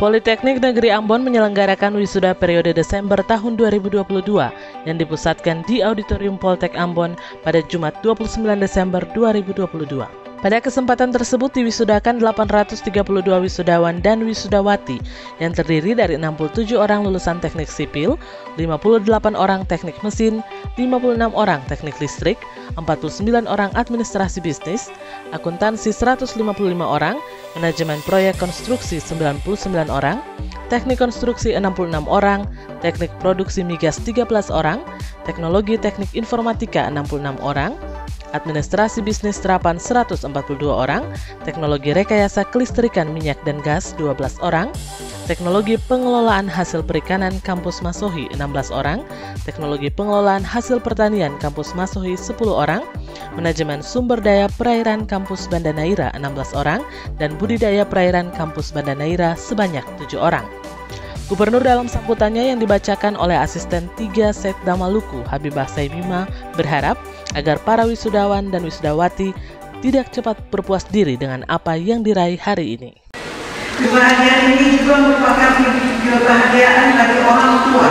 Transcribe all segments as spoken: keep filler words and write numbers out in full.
Politeknik Negeri Ambon menyelenggarakan wisuda periode Desember tahun dua ribu dua puluh dua yang dipusatkan di Auditorium Poltek Ambon pada Jumat dua puluh sembilan Desember dua ribu dua puluh dua. Pada kesempatan tersebut diwisudakan delapan ratus tiga puluh dua wisudawan dan wisudawati yang terdiri dari enam puluh tujuh orang lulusan teknik sipil, lima puluh delapan orang teknik mesin, lima puluh enam orang teknik listrik, empat puluh sembilan orang administrasi bisnis, akuntansi seratus lima puluh lima orang, manajemen proyek konstruksi sembilan puluh sembilan orang, teknik konstruksi enam puluh enam orang, teknik produksi migas tiga belas orang, teknologi teknik informatika enam puluh enam orang, administrasi bisnis terapan seratus empat puluh dua orang, teknologi rekayasa kelistrikan minyak dan gas dua belas orang, teknologi pengelolaan hasil perikanan kampus Masohi enam belas orang, teknologi pengelolaan hasil pertanian kampus Masohi sepuluh orang, manajemen sumber daya perairan kampus Banda Neira enam belas orang, dan budidaya perairan kampus Banda Neira sebanyak tujuh orang. Gubernur dalam sambutannya yang dibacakan oleh asisten tiga Setda Maluku, Habibah Saimima, berharap agar para wisudawan dan wisudawati tidak cepat berpuas diri dengan apa yang diraih hari ini. Kebahagiaan ini juga merupakan kebahagiaan bagi orang tua,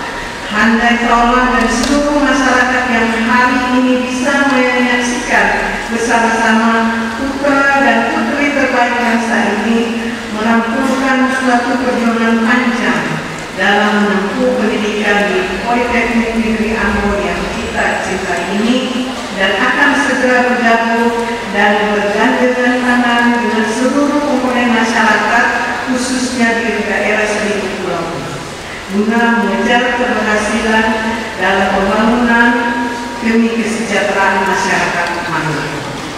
handai trauma dan seluruh masyarakat yang hari ini bisa menyaksikan bersama-sama putra dan putri terbaik bangsa ini merampungkan suatu perjuangan panjang dalam menempuh pendidikan di Politeknik Negeri Ambon yang kita cintai ini, dan akan segera bergabung dan bergandengan tangan dengan seluruh komponen masyarakat, khususnya di daerah Seribu Pulau, guna mengejar keberhasilan dalam pembangunan demi kesejahteraan masyarakat Maluku.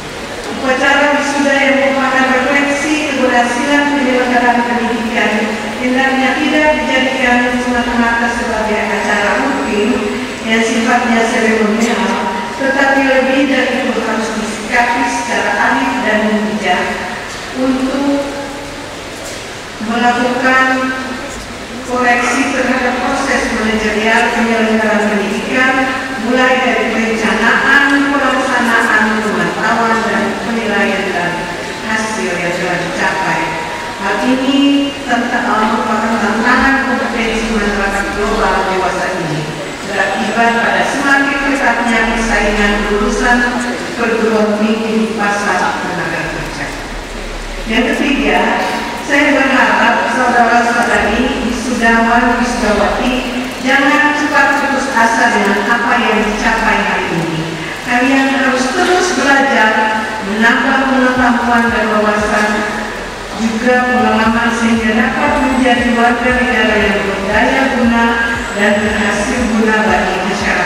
Upacara wisuda yang merupakan refleksi keberhasilan penyelenggaraan pendidikan hendaknya tidak dijadikan semata-mata sebagai acara rutin yang sifatnya seremonial, tetapi lebih dari itu harus disikapi secara arif dan bijak untuk melakukan koreksi terhadap proses manajerial penyelenggaraan pendidikan, mulai dari perencanaan, pelaksanaan, pemantauan, dan penilaian dan hasil yang telah dicapai. Hal ini merupakan tantangan kompetensi masyarakat global dewasa ini, berakibat pada semakin ketatnya persaingan lulusan perguruan tinggi di pasar tenaga kerja. Yang ketiga, saya berharap saudara-saudari wisudawan wisudawati jangan cepat putus asa dengan apa yang dicapai hari ini. Kalian harus terus belajar, menambah pengetahuan dan wawasan, juga pengalaman sehingga dapat menjadi warga negara yang berdaya guna dan berhasil guna bagi masyarakat.